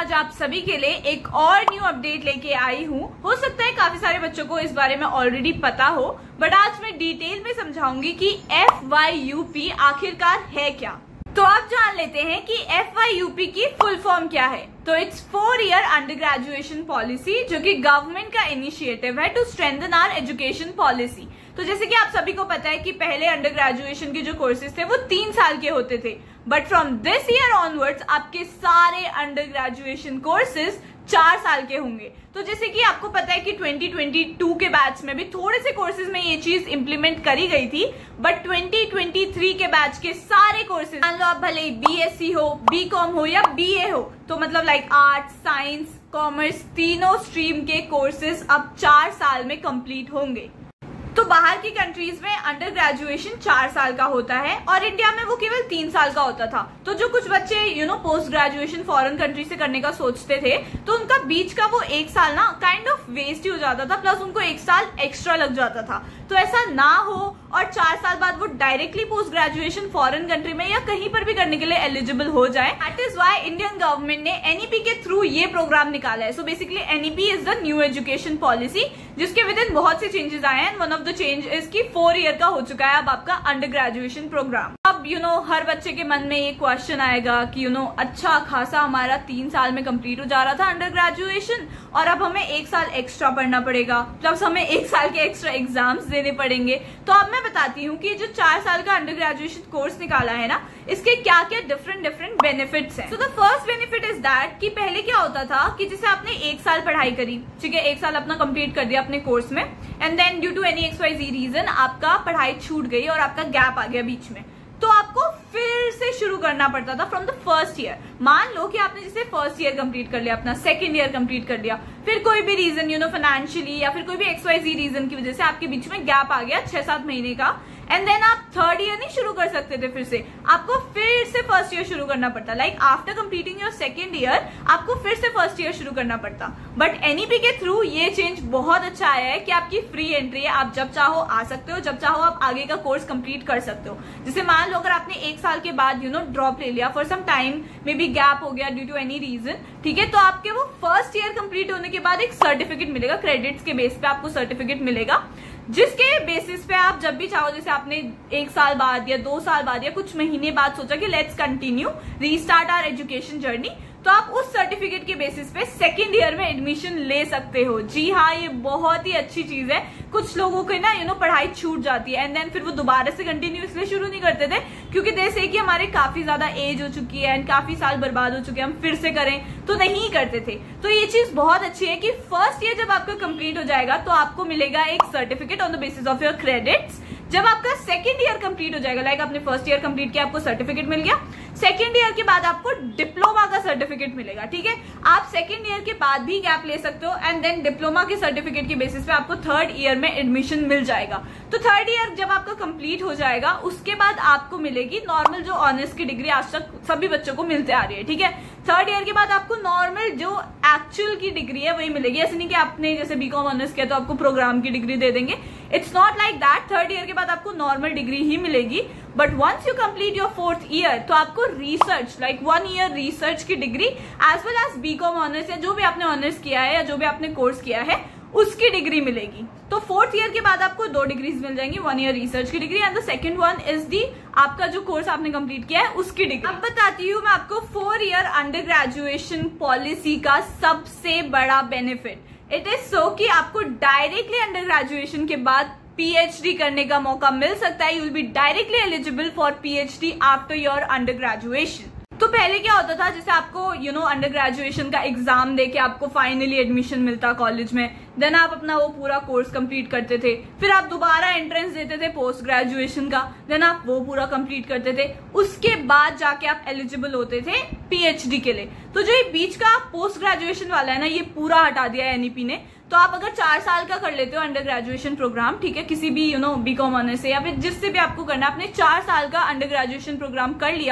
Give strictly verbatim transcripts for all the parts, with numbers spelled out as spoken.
आज आप सभी के लिए एक और न्यू अपडेट लेके आई हूँ। हो सकता है काफी सारे बच्चों को इस बारे में ऑलरेडी पता हो, बट आज मैं डिटेल में समझाऊंगी कि एफ वाई यू पी आखिरकार है क्या। तो आप जान लेते हैं कि एफ वाई यू पी की फुल फॉर्म क्या है। तो it's four year under graduation policy, जो कि गवर्नमेंट का इनिशिएटिव है to strengthen our education policy. तो जैसे कि आप सभी को पता है कि पहले अंडर ग्रेजुएशन के जो कोर्सेज थे वो तीन साल के होते थे, but from this year onwards आपके सारे अंडर ग्रेजुएशन कोर्सेज चार साल के होंगे। तो जैसे कि आपको पता है कि ट्वेंटी ट्वेंटी टू के बैच में भी थोड़े से कोर्सेज में ये चीज इंप्लीमेंट करी गई थी, बट ट्वेंटी ट्वेंटी थ्री के बैच के सारे कोर्सेज, मान लो आप भले ही बी एस सी हो, बी कॉम हो या बी ए हो, तो मतलब लाइक आर्ट्स, साइंस, कॉमर्स, तीनों स्ट्रीम के कोर्सेज अब चार साल में कंप्लीट होंगे। तो बाहर की कंट्रीज में अंडर ग्रेजुएशन चार साल का होता है और इंडिया में वो केवल तीन साल का होता था। तो जो कुछ बच्चे you know post graduation foreign country से करने का सोचते थे, तो उनका बीच का वो एक साल ना काइंड ऑफ वेस्ट ही हो जाता था, प्लस उनको एक साल एक्स्ट्रा लग जाता था। तो ऐसा ना हो और चार साल बाद वो directly post graduation foreign country में या कहीं पर भी करने के लिए एलिजिबल हो जाए। That is why Indian government ने एन ई पी के थ्रू ये प्रोग्राम निकाला है। So basically N E P is the new education policy, जिसके विद इन बहुत से चेंजेस आए हैं। One of the change is की फोर ईयर का हो चुका है अब आपका अंडर ग्रेजुएशन प्रोग्राम। अब यू नो हर बच्चे के मन में ये क्वेश्चन आएगा कि यू नो अच्छा खासा हमारा तीन साल में कंप्लीट हो जा रहा था अंडर ग्रेजुएशन और अब हमें एक साल एक्स्ट्रा पढ़ना पड़ेगा, प्लस हमें एक साल के एक्स्ट्रा एग्जाम्स देने पड़ेंगे। तो अब मैं बताती हूँ कि जो चार साल का अंडर ग्रेजुएशन कोर्स निकाला है ना, इसके क्या क्या डिफरेंट डिफरेंट बेनिफिट्स हैं। So the first benefit is that कि पहले क्या होता था कि जैसे आपने एक साल पढ़ाई करी, ठीक है, एक साल अपना कंप्लीट कर दिया अपने कोर्स में, and then due to any X Y Z reason आपका पढ़ाई छूट गई और आपका गैप आ गया बीच में, तो आपको फिर से शुरू करना पड़ता था फ्रॉम द फर्स्ट ईयर। मान लो कि आपने जैसे फर्स्ट ईयर कंप्लीट कर लिया, अपना सेकंड ईयर कंप्लीट कर लिया, फिर कोई भी रीजन यू नो फाइनेंशियली या फिर कोई भी एक्स वाई जी रीजन की वजह से आपके बीच में गैप आ गया छह सात महीने का, एंड देन आप थर्ड ईयर नहीं शुरू कर सकते थे, फिर से आपको फिर से फर्स्ट ईयर शुरू करना पड़ता। Like after completing your second year आपको फिर से फर्स्ट ईयर शुरू करना पड़ता। बट एन ई पी के थ्रू ये चेंज बहुत अच्छा आया है कि आपकी फ्री एंट्री है, आप जब चाहो आ सकते हो, जब चाहो आप आगे का कोर्स कंप्लीट कर सकते हो। जैसे मान लो अगर आपने एक साल के बाद यू नो ड्रॉप ले लिया for some time, maybe gap हो गया ड्यू टू एनी रीजन, ठीक है, तो आपके वो फर्स्ट ईयर कंप्लीट होने के बाद एक सर्टिफिकेट मिलेगा, क्रेडिट्स के बेस पे आपको सर्टिफिकेट मिलेगा, जिसके बेसिस पे आप जब भी चाहो, जैसे आपने एक साल बाद या दो साल बाद या कुछ महीने बाद सोचा कि let's continue restart our education journey, तो आप उस सर्टिफिकेट के बेसिस पे सेकेंड ईयर में एडमिशन ले सकते हो। जी हाँ, ये बहुत ही अच्छी चीज है। कुछ लोगों की ना यू नो पढ़ाई छूट जाती है एंड देन फिर वो दोबारा से कंटिन्यू इसलिए शुरू नहीं करते थे क्योंकि दे से कि हमारे काफी ज्यादा एज हो चुकी है एंड काफी साल बर्बाद हो चुके हैं, हम फिर से करें तो नहीं करते थे। तो ये चीज बहुत अच्छी है कि फर्स्ट ईयर जब आपका कंप्लीट हो जाएगा तो आपको मिलेगा एक certificate on the basis of your credits. जब आपका सेकेंड ईयर कंप्लीट हो जाएगा, लाइक आपने फर्स्ट ईयर कंप्लीट किया, आपको सर्टिफिकेट मिल गया, सेकेंड ईयर के बाद आपको डिप्लोमा का सर्टिफिकेट मिलेगा, ठीक है। आप सेकेंड ईयर के बाद भी गैप ले सकते हो एंड देन डिप्लोमा के सर्टिफिकेट के बेसिस पे आपको थर्ड ईयर में एडमिशन मिल जाएगा। तो थर्ड ईयर जब आपका कंप्लीट हो जाएगा उसके बाद आपको मिलेगी नॉर्मल जो ऑनर्स की डिग्री आज तक सभी बच्चों को मिलते आ रही है, ठीक है। थर्ड ईयर के बाद आपको नॉर्मल जो एक्चुअल की डिग्री है वही मिलेगी। ऐसे नहीं कि आपने जैसे बीकॉम ऑनर्स किया तो आपको प्रोग्राम की डिग्री दे देंगे, it's not like that. Third year के बाद आपको नॉर्मल डिग्री ही मिलेगी, but once you complete your fourth year तो आपको research like one year research की degree as well as B Com honours या जो भी आपने ऑनर्स किया है या जो भी आपने कोर्स किया है उसकी डिग्री मिलेगी। तो फोर्थ ईयर के बाद आपको दो डिग्रीज मिल जाएंगी, वन ईयर रिसर्च की degree and the second one is the आपका जो कोर्स आपने कंप्लीट किया है उसकी डिग्री। अब बताती हूँ मैं आपको four year under graduation policy का सबसे बड़ा बेनिफिट। इट इज सो कि आपको डायरेक्टली अंडर ग्रेजुएशन के बाद पी एच डी करने का मौका मिल सकता है। You will be directly eligible for P H D after your under graduation. तो पहले क्या होता था, जैसे आपको यू नो अंडर ग्रेजुएशन का एग्जाम देके आपको फाइनली एडमिशन मिलता कॉलेज में, देन आप अपना वो पूरा कोर्स कंप्लीट करते थे, फिर आप दोबारा एंट्रेंस देते थे पोस्ट ग्रेजुएशन का, देन आप वो पूरा कंप्लीट करते थे, उसके बाद जाके आप एलिजिबल होते थे पीएचडी के लिए। तो जो ये बीच का पोस्ट ग्रेजुएशन वाला है ना, ये पूरा हटा दिया है एन ई पी ने। तो आप अगर चार साल का कर लेते हो अंडर ग्रेजुएशन प्रोग्राम, ठीक है, किसी भी यू नो बीकॉम ऑनर्स से या फिर जिससे भी आपको करना है, आपने चार साल का अंडर ग्रेजुएशन प्रोग्राम कर लिया,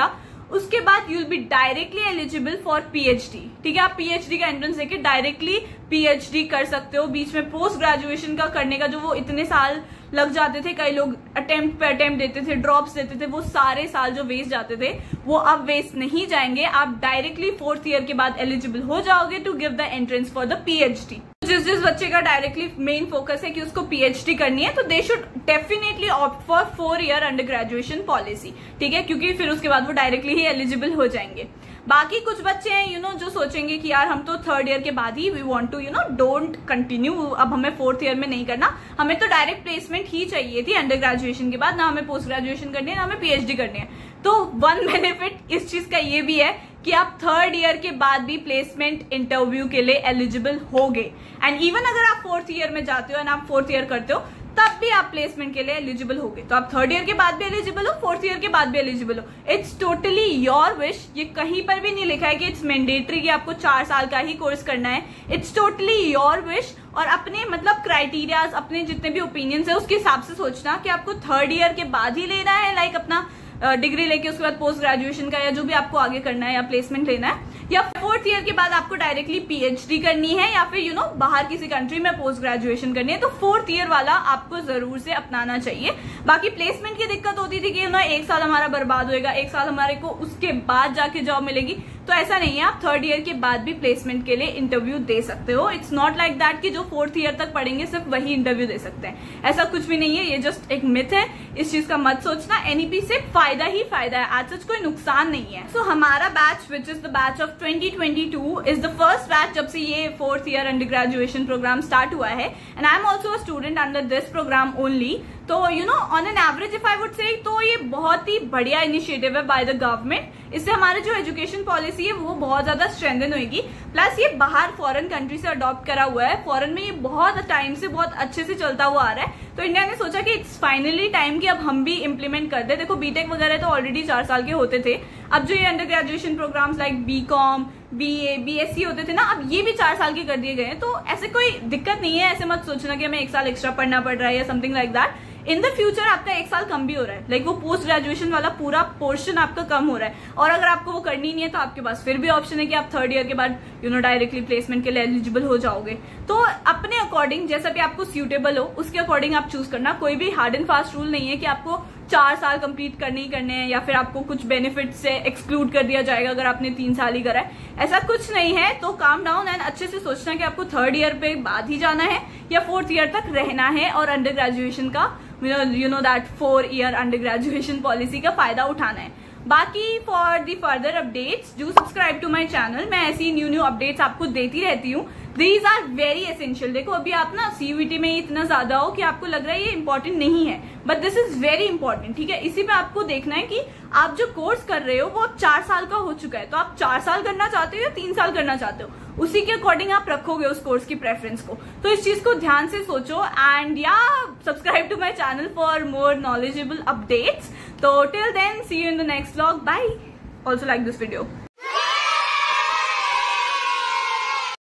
उसके बाद you will be directly eligible for PhD. ठीक है, आप पीएचडी का एंट्रेंस देके डायरेक्टली पीएचडी कर सकते हो। बीच में पोस्ट ग्रेजुएशन का करने का जो वो इतने साल लग जाते थे, कई लोग अटेम्प्ट पे अटेम्प्ट देते थे, ड्रॉप्स देते थे, वो सारे साल जो वेस्ट जाते थे वो अब वेस्ट नहीं जाएंगे। आप डायरेक्टली फोर्थ ईयर के बाद एलिजिबल हो जाओगे to give the entrance for the PhD. जिस जिस बच्चे का डायरेक्टली मेन फोकस है कि उसको पीएचडी करनी है, तो they should definitely opt for four year under graduation policy. ठीक है, क्योंकि फिर उसके बाद वो डायरेक्टली ही एलिजिबल हो जाएंगे। बाकी कुछ बच्चे हैं यू नो जो सोचेंगे कि यार हम तो थर्ड ईयर के बाद ही we want to you know don't continue, अब हमें फोर्थ ईयर में नहीं करना, हमें तो डायरेक्ट प्लेसमेंट ही चाहिए थी अंडर ग्रेजुएशन के बाद, ना हमें पोस्ट ग्रेजुएशन करनी है ना हमें पीएचडी करनी है। तो वन बेनिफिट इस चीज का ये भी है कि आप थर्ड ईयर के बाद भी प्लेसमेंट इंटरव्यू के लिए एलिजिबल होगे। एंड इवन अगर आप फोर्थ ईयर में जाते हो एंड आप फोर्थ ईयर करते हो तब भी आप प्लेसमेंट के लिए एलिजिबल होगे। तो आप थर्ड ईयर के बाद भी एलिजिबल हो, फोर्थ ईयर के बाद भी एलिजिबल हो। It's totally your wish. ये कहीं पर भी नहीं लिखा है कि इट्स मैंडेटरी कि आपको चार साल का ही कोर्स करना है। It's totally your wish. और अपने मतलब क्राइटेरियाज, अपने जितने भी ओपिनियंस है उसके हिसाब से सोचना कि आपको थर्ड ईयर के बाद ही लेना है, लाइक अपना डिग्री लेके उसके बाद पोस्ट ग्रेजुएशन का या जो भी आपको आगे करना है या प्लेसमेंट लेना है, या फोर्थ ईयर के बाद आपको डायरेक्टली पीएचडी करनी है या फिर यू नो बाहर किसी कंट्री में पोस्ट ग्रेजुएशन करनी है, तो फोर्थ ईयर वाला आपको जरूर से अपनाना चाहिए। बाकी प्लेसमेंट की दिक्कत होती थी कि ना एक साल हमारा बर्बाद होएगा, एक साल हमारे को उसके बाद जाके जॉब मिलेगी, तो ऐसा नहीं है। आप थर्ड ईयर के बाद भी प्लेसमेंट के लिए इंटरव्यू दे सकते हो। इट्स नॉट लाइक दैट कि जो फोर्थ ईयर तक पढ़ेंगे सिर्फ वही इंटरव्यू दे सकते हैं, ऐसा कुछ भी नहीं है। ये जस्ट एक मिथ है, इस चीज का मत सोचना। एनईपी से फायदा ही फायदा है, आज सच कोई नुकसान नहीं है। सो so, हमारा batch which is the batch of twenty twenty two is the first batch जब से ये fourth year under graduation program start हुआ है, and I am also a student under this program only. तो you know on an average if I would say तो ये बहुत ही बढ़िया इनिशिएटिव है बाय द गवर्नमेंट। इससे हमारे जो एजुकेशन पॉलिसी है वो बहुत ज्यादा स्ट्रेंथन होगी। प्लस ये बाहर फॉरेन कंट्री से अडॉप्ट करा हुआ है, फॉरेन में ये बहुत टाइम से बहुत अच्छे से चलता हुआ आ रहा है, तो इंडिया ने सोचा कि इट्स फाइनली टाइम कि अब हम भी इम्प्लीमेंट कर दे। देखो बीटेक वगैरह तो ऑलरेडी चार साल के होते थे, अब जो ये under graduation programs like B Com BA BSc होते थे ना, अब ये भी चार साल के कर दिए गए हैं। तो ऐसे कोई दिक्कत नहीं है, ऐसे मत सोचना कि हमें एक साल एक्स्ट्रा पढ़ना पड़ रहा है या something like that. In the future आपका एक साल कम भी हो रहा है, लाइक like वो पोस्ट ग्रेजुएशन वाला पूरा पोर्शन आपका कम हो रहा है। और अगर आपको वो करनी नहीं है तो आपके पास फिर भी ऑप्शन है कि आप थर्ड ईयर के बाद यू नो डायरेक्टली प्लेसमेंट के लिए एलिजिबल हो जाओगे। तो अपने अकॉर्डिंग जैसा भी आपको सूटेबल हो उसके अकॉर्डिंग आप चूज करना। कोई भी हार्ड एंड फास्ट रूल नहीं है कि आपको चार साल कंप्लीट करने ही करने हैं या फिर आपको कुछ बेनिफिट से एक्सक्लूड कर दिया जाएगा अगर आपने तीन साल ही करा है, ऐसा कुछ नहीं है। तो काम डाउन एंड अच्छे से सोचना कि आपको थर्ड ईयर पे बाद ही जाना है या फोर्थ ईयर तक रहना है और अंडर ग्रेजुएशन का you know that four year under graduation policy का फायदा उठाना है। बाकी for the further updates do subscribe to my channel. मैं ऐसी न्यू न्यू अपडेट्स आपको देती रहती हूँ। These are very essential. देखो अभी आप ना सीयूईटी में इतना ज्यादा हो कि आपको लग रहा है ये इंपॉर्टेंट नहीं है, but this is very important. ठीक है, इसी पे आपको देखना है कि आप जो कोर्स कर रहे हो वो चार साल का हो चुका है, तो आप चार साल करना चाहते हो या तीन साल करना चाहते हो, उसी के अकॉर्डिंग आप रखोगे उस कोर्स की प्रेफरेंस को। तो इस चीज को ध्यान से सोचो एंड या subscribe to my channel for more knowledgeable updates. तो till then see you in the next vlog, bye. Also like this video.